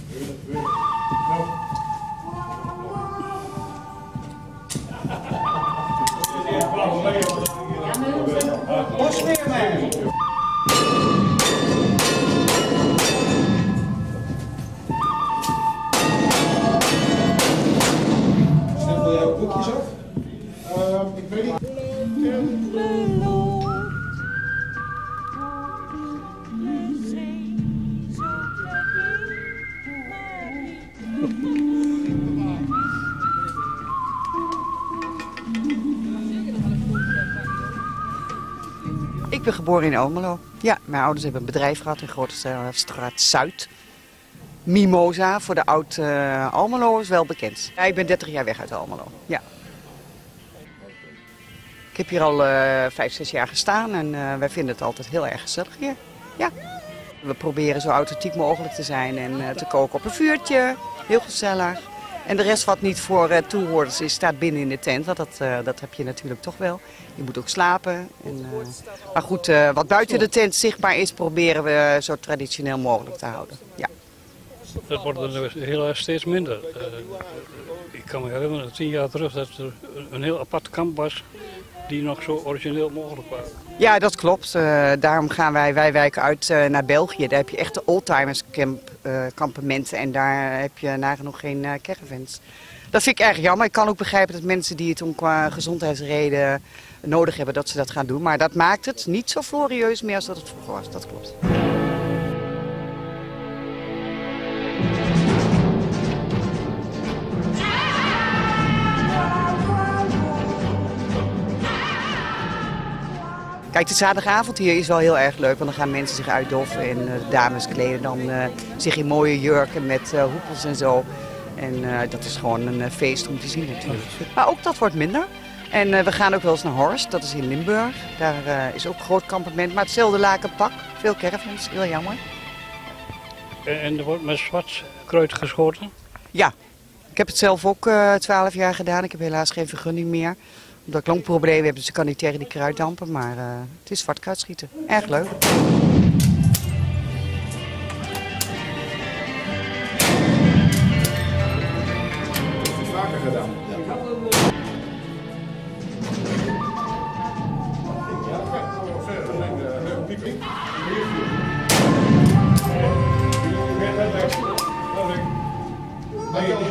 Bosweerman! Stempel jij ook boekjes af? Ik weet niet. Ik ben geboren in Almelo. Ja, mijn ouders hebben een bedrijf gehad in Grotestraat Zuid. Mimosa, voor de oud Almelo is wel bekend. Ja, ik ben 30 jaar weg uit Almelo. Ja. Ik heb hier al 5, 6 jaar gestaan en wij vinden het altijd heel erg gezellig hier. Ja. We proberen zo authentiek mogelijk te zijn en te koken op een vuurtje. Heel gezellig. En de rest wat niet voor toehoorders is, staat binnen in de tent. Want dat heb je natuurlijk toch wel. Je moet ook slapen. Maar goed, wat buiten de tent zichtbaar is, proberen we zo traditioneel mogelijk te houden. Ja. Dat wordt er helaas steeds minder. Ik kan me herinneren, 10 jaar terug, dat er een heel apart kamp was die nog zo origineel mogelijk was. Ja, dat klopt. Daarom gaan wij wijken uit naar België. Daar heb je echt de oldtimers kampementen en daar heb je nagenoeg geen caravans. Dat vind ik erg jammer. Ik kan ook begrijpen dat mensen die het om qua gezondheidsreden nodig hebben, dat ze dat gaan doen. Maar dat maakt het niet zo glorieus meer als dat het vroeger was. Dat klopt. Kijk, de zaterdagavond hier is wel heel erg leuk, want dan gaan mensen zich uitdoffen en de dames kleden dan zich in mooie jurken met hoepels en zo. En dat is gewoon een feest om te zien natuurlijk. Maar ook dat wordt minder. En we gaan ook wel eens naar Horst, dat is in Limburg. Daar is ook een groot kampement, maar hetzelfde lakenpak. Veel caravans, heel jammer. En er wordt met zwart kruid geschoten? Ja, ik heb het zelf ook 12 jaar gedaan. Ik heb helaas geen vergunning meer. Omdat ik longproblemen heb, dus ik kan niet tegen die kruiddampen. Maar het is zwart kruidschieten. Erg leuk. Vaker gedaan. Ja.